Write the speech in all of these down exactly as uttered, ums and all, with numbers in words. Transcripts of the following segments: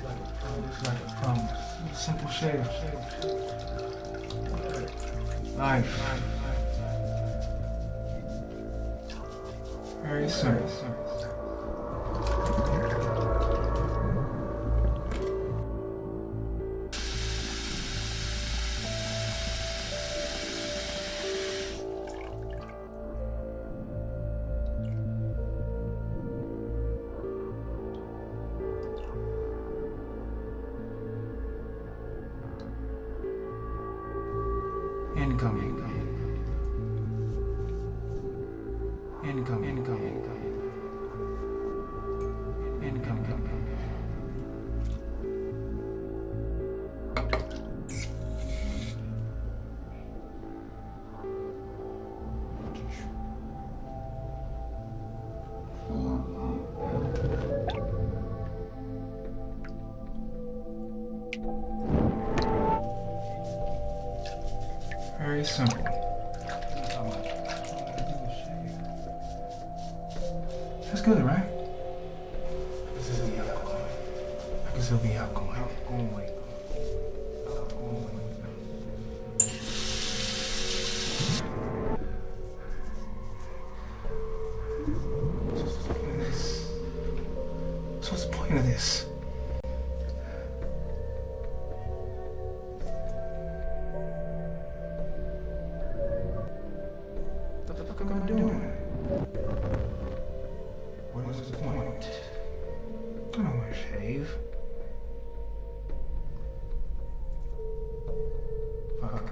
like um, simple shave. Life. Very simple. Incoming. Income, income, income. Income, income. Very simple. That's good, right? This is the outgoing. I can still be outgoing. Outgoing. Outgoing. So what's the point of this? What the fuck am I doing? What is the point? I don't want to shave. Fuck.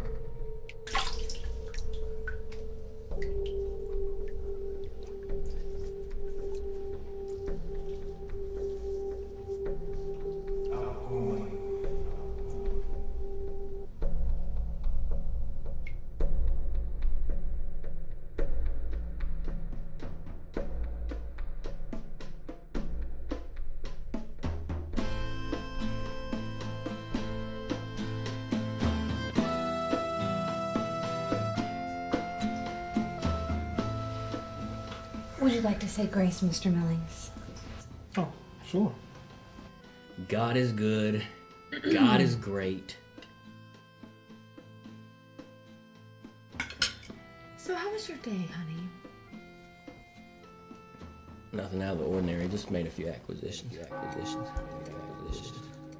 Would you like to say grace, Mister Millings? Oh, sure. God is good. God is great. So how was your day, honey? Nothing out of the ordinary. Just made a few acquisitions. Acquisitions. Acquisitions.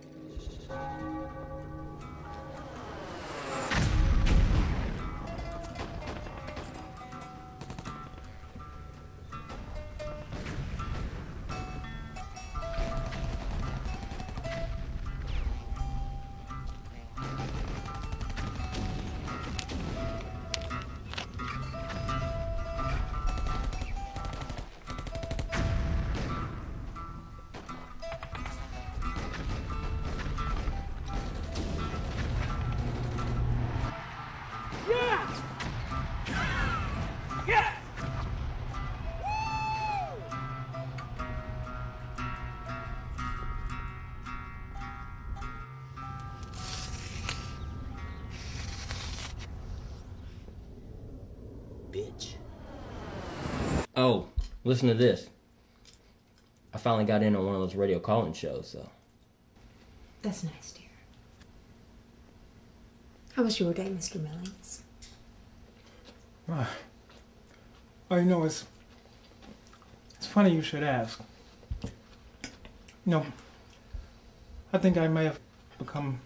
Bitch. Oh, listen to this. I finally got in on one of those radio call-in shows, so. That's nice, dear. How was your day, Mister Millings? Well, well, you know, it's, it's funny you should ask. You know, I think I may have become